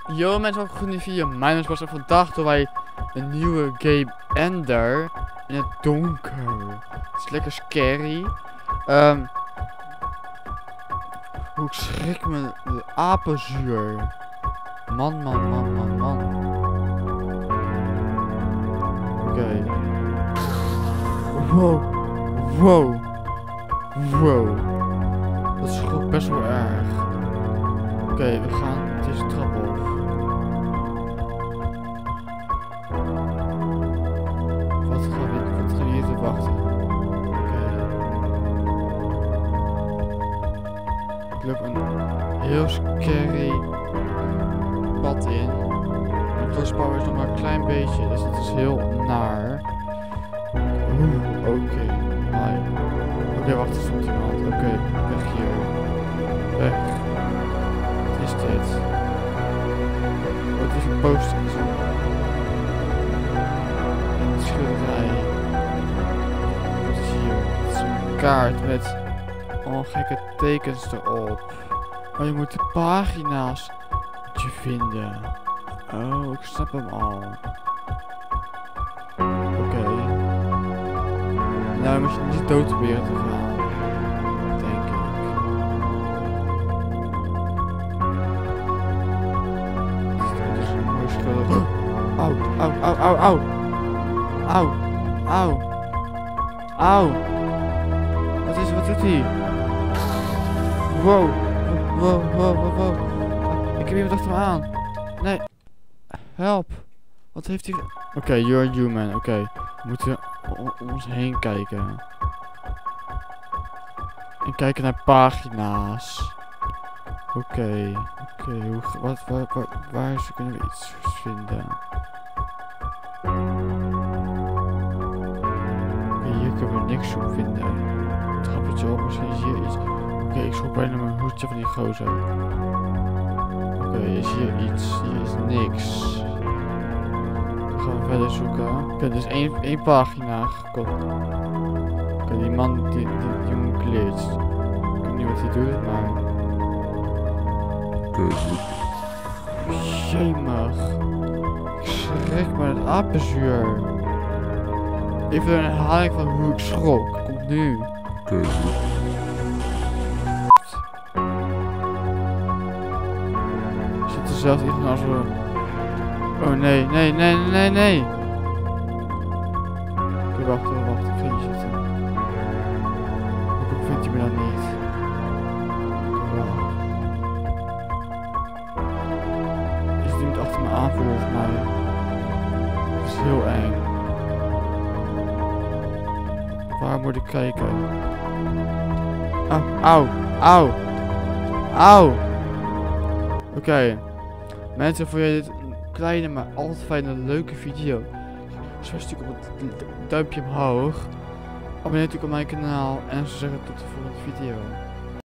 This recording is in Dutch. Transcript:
Yo mensen, welkom in de video. Mijn naam is Bas en vandaag doen wij een nieuwe game Ender in het donker. Het is lekker scary. Hoe ik schrik me de apenzuur. Man. Oké. Wow. Dat schrok best wel erg. Oké, we gaan deze trap op. Wat gaan we hier te wachten? Oké. Ik loop een heel scary pad in. Mijn crossbow is nog maar een klein beetje, dus het is heel naar. Oké. Hi. Oké, wacht, er stond iemand. Oké, weg hier. Weg. Wat is dit? Wat is een poster? Een schilderij. Wat is hier? Het is een kaart met allemaal gekke tekens erop. Maar je moet de pagina's vinden. Oh, ik snap hem al. Oké. Nou moet je niet dood proberen te gaan. Denk ik. Dit is een mooie schilder. Auw. Wat doet hij? Wow. Ik heb iemand achter me aan. Nee. Help. Wat heeft hij... Oké, you're a human. Oké. We moeten om ons heen kijken. En kijken naar pagina's. Oké. Waar kunnen we iets vinden? Hier kunnen we niks op vinden. Trappetje op, misschien is hier iets. Oké, ik zoek bijna mijn hoedje van die gozer. Oké, is hier iets? Hier is niks. Dan gaan we verder zoeken. Oké, dus één pagina gekocht. Oké, die man die moet glitcht. Ik weet niet wat hij doet, maar... Jemig. Ik schrik me het apenzuur. Even een herhaling van hoe ik schrok. Komt nu. Zit er zelfs iemand als we... Oh nee. Oké, wacht. Ik ga hier zitten. Hopelijk vindt hij me dan niet. Is er iemand achter me aan volgens mij? Dat is heel eng. Waar moet ik kijken? Auw. Oké. Mensen, vond jij dit een kleine, maar altijd fijne, leuke video? Zwaar stuk op het duimpje omhoog. Abonneer natuurlijk op mijn kanaal. En zo zeggen tot de volgende video.